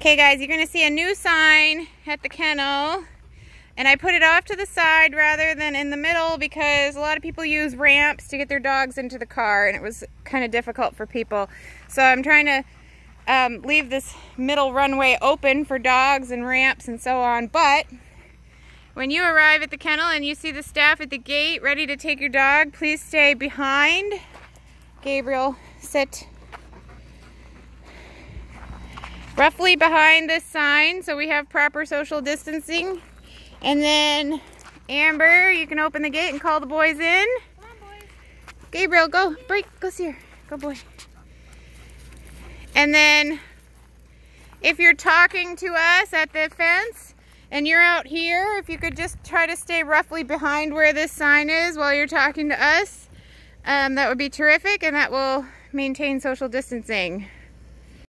Okay guys, you're gonna see a new sign at the kennel, and I put it off to the side rather than in the middle because a lot of people use ramps to get their dogs into the car, and it was kind of difficult for people. So I'm trying to leave this middle runway open for dogs and ramps and so on. But when you arrive at the kennel and you see the staff at the gate ready to take your dog, please stay behind. Gabriel, sit. Roughly behind this sign so we have proper social distancing. And then Amber, you can open the gate and call the boys in. Come on, boys. Gabriel, go. Break. Go see her. Go, boy. And then if you're talking to us at the fence and you're out here, if you could just try to stay roughly behind where this sign is while you're talking to us, that would be terrific, and that will maintain social distancing.